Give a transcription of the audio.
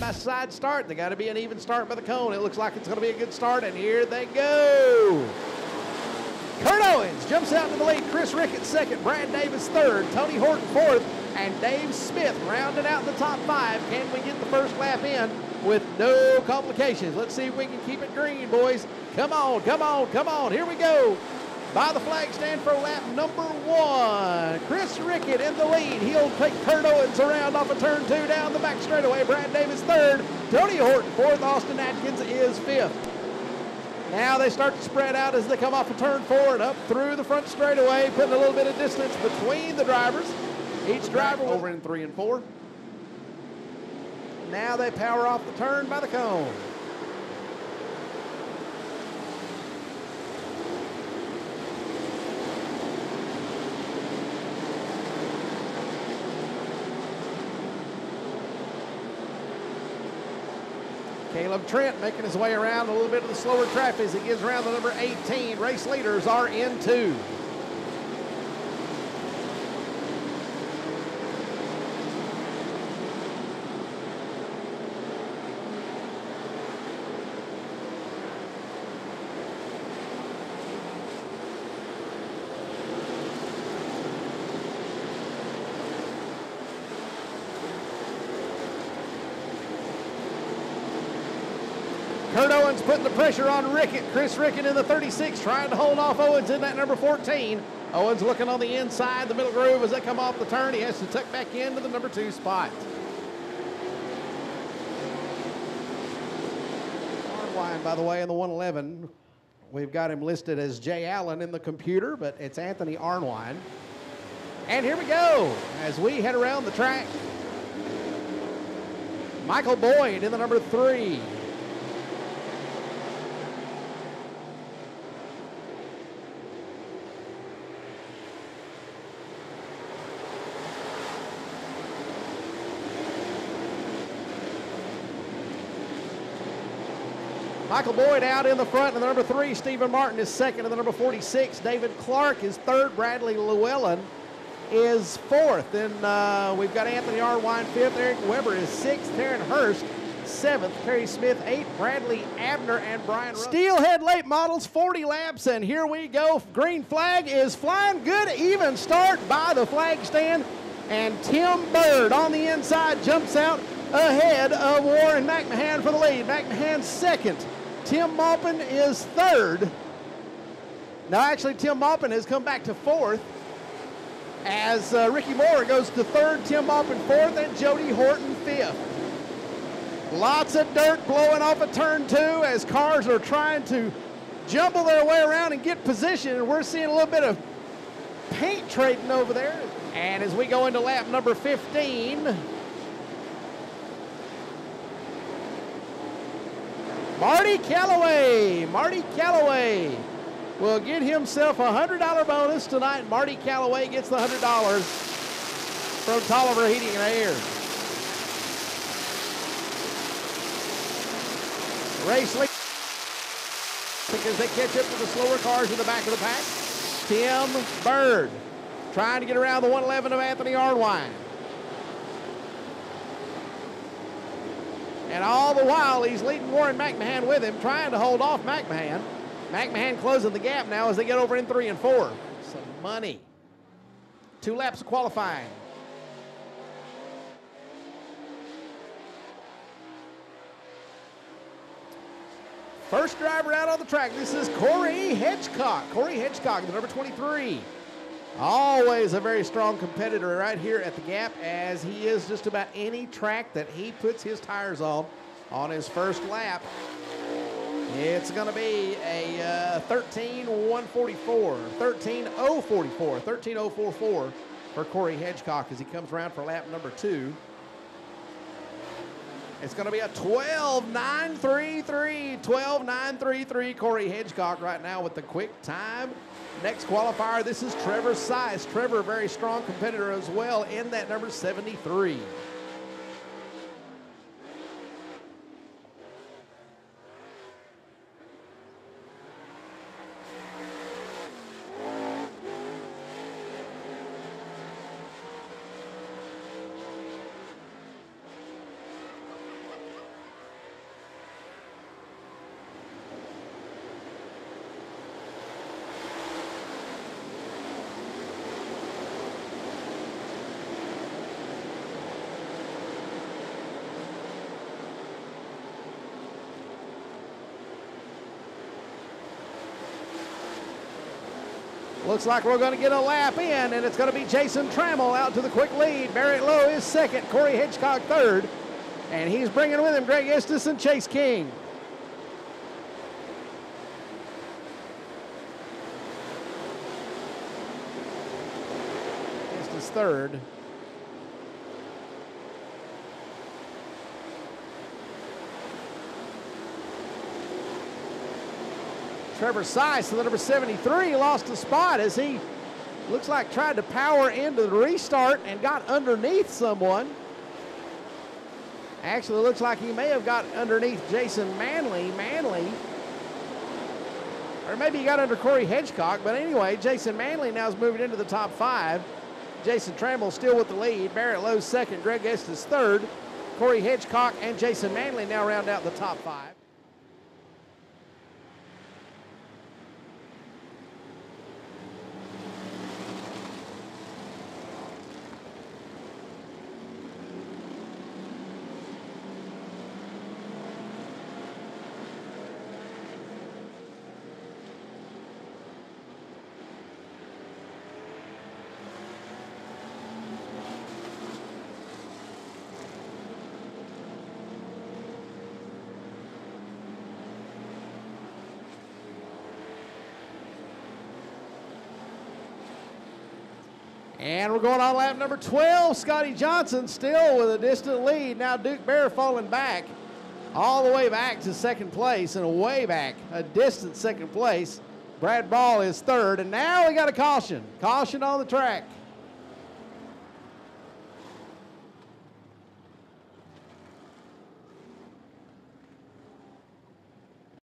side-by-side start. They got to be an even start by the cone. It looks like it's going to be a good start, and here they go. Kurt Owens jumps out to the lead. Chris Rickett second, Brad Davis third, Tony Horton fourth, and Dave Smith rounded out in the top 5. Can we get the first lap in with no complications? Let's see if we can keep it green, boys. Come on, come on, come on. Here we go. By the flag stand for lap number 1. Chris Rickett in the lead. He'll take Kurt Owens around off of turn 2 down the back straightaway. Brad Davis third, Tony Horton fourth, Austin Atkins is fifth. Now they start to spread out as they come off of turn 4 and up through the front straightaway, putting a little bit of distance between the drivers. Each driver over in 3 and 4. Now they power off the turn by the cone. Caleb Trent making his way around a little bit of the slower traffic as he gives around the number 18. Race leaders are in 2. Kurt Owens putting the pressure on Rickett. Chris Rickett in the 36 trying to hold off Owens in that number 14. Owens looking on the inside, the middle groove as they come off the turn. He has to tuck back into the number 2 spot. Arnwine, by the way, in the 111. We've got him listed as Jay Allen in the computer, but it's Anthony Arnwine. And here we go as we head around the track. Michael Boyd in the number 3. Michael Boyd out in the front in the number 3. Stephen Martin is second in the number 46. David Clark is third. Bradley Llewellyn is fourth. Then we've got Anthony Arnwine fifth. Eric Weber is sixth. Taryn Hurst seventh. Perry Smith eighth. Bradley Abner and Brian Russell. Steelhead late models, 40 laps, and here we go. Green flag is flying. Good even start by the flag stand. And Tim Bird on the inside jumps out ahead of Warren McMahon for the lead. McMahon second. Tim Maupin is third. Now, actually, Tim Maupin has come back to fourth as Ricky Moore goes to third, Tim Maupin fourth, and Jody Horton fifth. Lots of dirt blowing off of turn 2 as cars are trying to jumble their way around and get position, and we're seeing a little bit of paint trading over there. And as we go into lap number 15, Marty Callaway will get himself a $100 bonus tonight. Marty Callaway gets the $100 from Tolliver Heating and Air. Race lead because they catch up to the slower cars in the back of the pack. Tim Bird trying to get around the 111 of Anthony Arnwine. And all the while, he's leading Warren McMahon with him, trying to hold off McMahon. McMahon closing the gap now as they get over in 3 and 4. Some money. 2 laps of qualifying. First driver out on the track, this is Corey Hedgecock. Corey Hedgecock, the number 23. Always a very strong competitor right here at the Gap, as he is just about any track that he puts his tires on his first lap. It's going to be a 13.144, 13.044, 13.044 for Corey Hedgecock as he comes around for lap number 2. It's going to be a 12.933, 12.933 Corey Hedgecock right now with the quick time. Next qualifier, this is Trevor Sice. Trevor, a very strong competitor as well in that number 73. Looks like we're going to get a lap in, and it's going to be Jason Trammell out to the quick lead. Barrett Lowe is second, Corey Hitchcock third, and he's bringing with him Greg Estes and Chase King. Estes third. Trevor Seiss, the number 73, lost a spot as he looks like tried to power into the restart and got underneath someone. Actually, looks like he may have got underneath Jason Manley. Or maybe he got under Corey Hitchcock. But anyway, Jason Manley now is moving into the top 5. Jason Trammell still with the lead. Barrett Lowe second. Greg Estes third. Corey Hitchcock and Jason Manley now round out the top 5. And we're going on lap number 12. Scotty Johnson still with a distant lead. Now Duke Bear falling back, all the way back to second place and way back, a distant second place. Brad Ball is third, and now we got a caution. Caution on the track.